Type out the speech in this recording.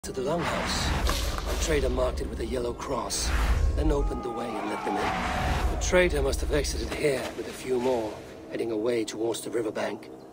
To the longhouse. The trader marked it with a yellow cross, then opened the way and let them in. The trader must have exited here with a few more, heading away towards the riverbank.